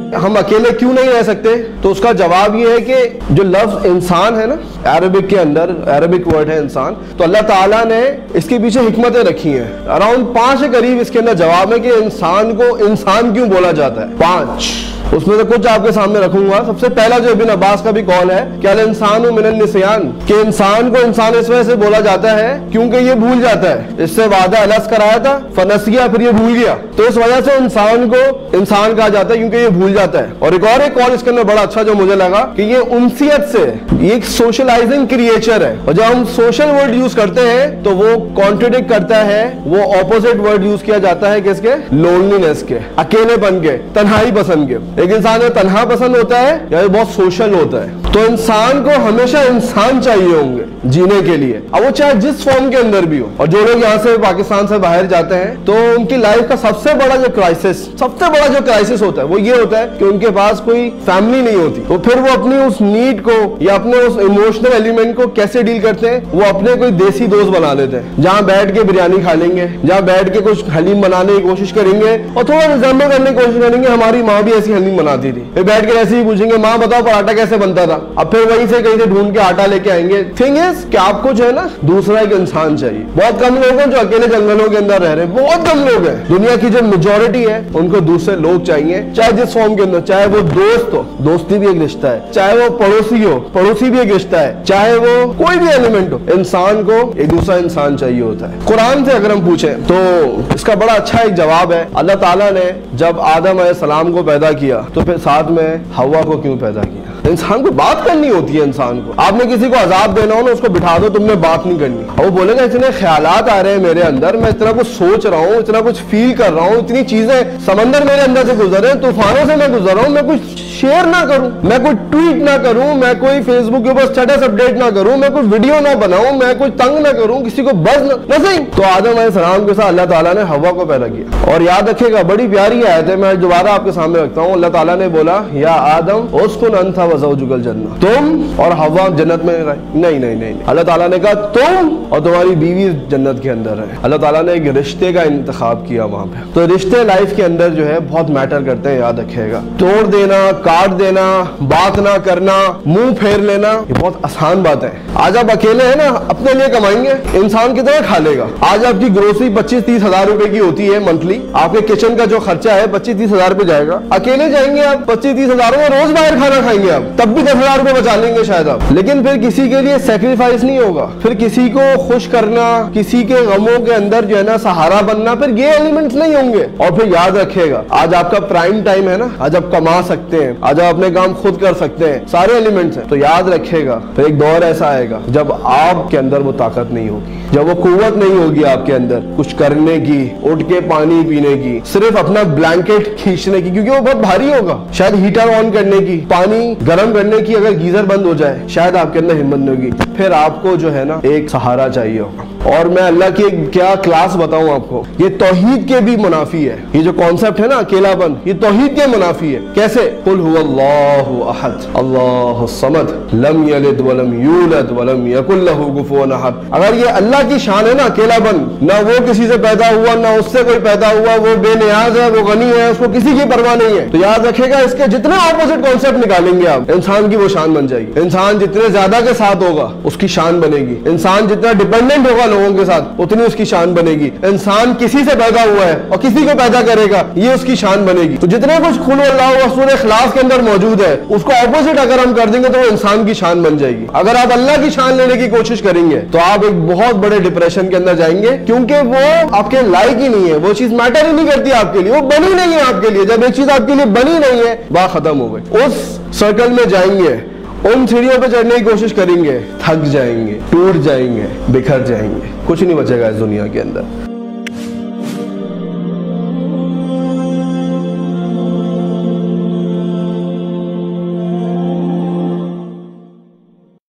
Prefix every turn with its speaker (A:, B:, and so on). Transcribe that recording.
A: ہم اکیلے کیوں نہیں رہ سکتے؟ تو اس کا جواب یہ ہے کہ جو لفظ انسان ہے نا، عربک کے اندر عربک ورڈ ہے انسان، تو اللہ تعالیٰ نے اس کے پیچھے حکمتیں رکھی ہیں. اراؤنڈ 5 کے قریب اس کے اندر جواب ہے کہ انسان کو انسان کیوں بولا جاتا ہے. 5 اس میں سے کچھ آپ کے سامنے رکھوں گا. سب سے پہلا جو ابن عباس کا بھی قول ہے کہ الانسان من النسیان، کہ انسان کو انسان اس وجہ سے بولا جاتا ہے کیونکہ یہ بھول جاتا ہے. اس سے وعدہ الس کرایا تھا، فنسیا، پھر یہ بھول گیا، تو اس وجہ سے انسان کو انسان کہا جاتا ہے کیونکہ یہ بھول جاتا ہے. اور ایک قول اس کے اندر بڑا اچھا جو مجھے لگا کہ یہ انسیت سے، یہ ایک سوشلائزنگ کریچر ہے، اور جب ہم سوشل ورڈ یوز کرتے ہیں تو وہ کانٹرڈکٹ کرتا ہے، وہ اپوزٹ ورڈ یوز کیا جاتا ہے کس کے؟ لونلینس کے، اکیلے پن کے، تنہائی پسند کے. ایک انسان جو تنہا پسند ہوتا ہے یا بہت سوشل ہوتا ہے. تو انسان کو ہمیشہ انسان چاہیے ہوں گے جینے کے لیے، اب وہ چاہے جس فارم کے اندر بھی ہو. اور جو لوگ یہاں سے پاکستان سے باہر جاتے ہیں تو ان کی لائف کا سب سے بڑا جو کرائسس ہوتا ہے وہ یہ ہوتا ہے کہ ان کے پاس کوئی فیملی نہیں ہوتی. تو پھر وہ اپنی اس نیڈ کو یا اپنے اس ایموشنل ایلیمنٹ کو کیسے ڈیل کرتے ہیں؟ وہ اپنے کوئی دیسی دوست بنا لیتے ہیں، جہاں بیٹھ کے بریانی کھا لیں گے، جہاں بیٹھ کے کچھ حلیم بنانے کی کوشش کریں گے اور تھوڑا ریزمبل کرنے کی کوشش کریں گے ہماری ماں بھی ایسی حلیم بناتی تھی. پھر بیٹھ کے ایسے ہی پوچھیں گے ماں بتاؤ پراٹھا کیسے بنتا تھا، اب پھر وہیں سے کہیں سے ڈھونڈ کے آٹا لے کے آئیں گے. تھنگ از کہ آپ کو جو ہے نا دوسرا ایک انسان چاہیے. بہت کم لوگ ہیں جو اکیلے جنگلوں کے اندر رہ رہے ہیں، بہت کم لوگ ہیں. دنیا کی جو میجورٹی ہے ان کو دوسرے لوگ چاہیے، چاہے جس فارم کے اندر، چاہے وہ دوست ہو، دوستی بھی ایک رشتہ ہے، چاہے وہ پڑوسی ہو، پڑوسی بھی ایک رشتہ ہے، چاہے وہ کوئی بھی ایلیمنٹ ہو، انسان کو ایک دوسرا انسان چاہیے ہوتا ہے. قرآن سے اگر ہم پوچھیں تو اس کا بڑا اچھا ایک جواب ہے. اللہ تعالیٰ نے جب آدم علیہ السلام کو پیدا کیا تو پھر ساتھ میں حوا کو کیوں پیدا کیا؟ انسان کو بات کرنی ہوتی ہے. انسان کو آپ نے کسی کو عذاب دینا ہو نا، اس کو بٹھا دو، تم نے بات نہیں کرنی. وہ بولے گا اتنے خیالات آ رہے ہیں میرے اندر، میں اتنا کچھ سوچ رہا ہوں، اتنا کچھ فیل کر رہا ہوں، اتنی چیزیں سمندر میرے اندر سے گزر رہے ہیں، طوفانوں سے میں گزر رہا ہوں، میں کچھ شیئر نہ کروں، میں کوئی ٹویٹ نہ کروں، میں کوئی فیس بک کے اوپر اسٹیٹس اپڈیٹ نہ کروں، میں کوئی ویڈیو نہ بناؤں، میں کوئی تنگ نہ کروں، کسی کو بز نہ صحیح. تو آدم علیہ السلام کے ساتھ اللہ تعالیٰ نے حوا کو پیدا کیا. اور یاد رکھے گا بڑی پیاری آیت ہے، میں دوبارہ آپ کے سامنے رکھتا ہوں. اللہ تعالیٰ نے بولا یا آدم اسکن انت وزوجک الجنہ، تم اور حوا جنت میں رہے. نہیں، اللہ تعالیٰ نے کہا تم اور تمہاری بیوی جنت کے اندر رہے. اللہ تعالیٰ نے ایک رشتے کا انتخاب کیا وہاں پہ. تو رشتے لائف کے اندر جو ہے بہت میٹر کرتے ہیں، یاد رکھے گا. توڑ دینا، کاٹ دینا، بات نہ کرنا، منہ پھیر لینا، یہ بہت آسان بات ہے. آج آپ اکیلے ہیں نا، اپنے لیے کمائیں گے، انسان کتنا کھا لے گا. آج آپ کی گروسری 25-30 ہزار روپے کی ہوتی ہے منتھلی، آپ کے کچن کا جو خرچہ ہے 25-30 ہزار پہ جائے گا. اکیلے جائیں گے آپ 25-30 ہزاروں میں روز باہر کھانا کھائیں گے آپ، تب بھی 10 ہزار روپے بچا لیں گے شاید آپ. لیکن پھر کسی کے لیے سیکریفائس نہیں ہوگا، پھر کسی کو خوش کرنا، کسی کے غموں کے اندر جو ہے نا سہارا بننا، پھر یہ ایلیمنٹس نہیں ہوں گے. اور پھر یاد رکھے گا آج آپ کا پرائم ٹائم ہے نا، آج آپ کما سکتے ہیں، آج آپ اپنے کام خود کر سکتے ہیں، سارے ایلیمنٹس ہیں. تو یاد رکھے گا پھر ایک دور ایسا آئے گا جب آپ کے اندر وہ طاقت نہیں ہوگی، جب وہ قوت نہیں ہوگی آپ کے اندر کچھ کرنے کی، اٹھ کے پانی پینے کی، صرف اپنا بلینکٹ کھینچنے کی، کیونکہ وہ بہت بھاری ہوگا. شاید ہیٹر آن کرنے کی، پانی گرم کرنے کی، اگر گیزر بند ہو جائے شاید آپ کے اندر ہمت نہیں ہوگی. پھر آپ کو جو ہے نا ایک سہارا چاہیے ہوگا. اور میں اللہ کی ایک کیا کلاس بتاؤں آپ کو، یہ توحید کے بھی منافی ہے. یہ جو کانسیپٹ ہے نا اکیلا پن، یہ توحید کے منافی ہے. کیسے؟ قل هو اللہ احد اللہ الصمد لم یلد ولم یولد ولم یکن له کفوا احد. اگر یہ اللہ کی شان ہے نا اکیلا پن، نہ وہ کسی سے پیدا ہوا نہ اس سے کوئی پیدا ہوا، وہ بے نیاز ہے، وہ غنی ہے، اس کو کسی کی پرواہ نہیں ہے. تو یاد رکھے گا اس کے جتنے اپوزٹ کانسیپٹ نکالیں گے آپ، انسان کی وہ شان بن جائے گی. انسان جتنے زیادہ کے ساتھ ہوگا اس کی شان بنے گی. انسان جتنا ڈیپینڈنٹ ہوگا لوگوں کے ساتھ اتنی اس کی شان بنے گی. انسان کسی سے پیدا ہوا ہے اور کسی کو پیدا کرے گا، یہ اس کی شان بنے گی. تو جتنے کچھ قل اللہ و سورہ اخلاص کے اندر موجود ہے اس کو اپوزٹ اگر ہم کر دیں گے تو وہ انسان کی شان بن جائے گی. اگر آپ اللہ کی شان لینے کی کوشش کریں گے تو آپ ایک بہت بڑے ڈپریشن کے اندر جائیں گے، کیونکہ وہ آپ کے لائق ہی نہیں ہے، وہ چیز میٹر ہی نہیں کرتی آپ کے لیے، وہ بنی نہیں ہے آپ کے لیے. جب ایک چیز آپ کے لیے بنی نہیں ہے بات ختم ہو گئی. اس سرکل میں جائیں گے، ان سیڑھیوں پہ چڑھنے کی کوشش کریں گے، تھک جائیں گے، ٹوٹ جائیں گے، بکھر جائیں گے، کچھ نہیں بچے گا اس دنیا کے اندر.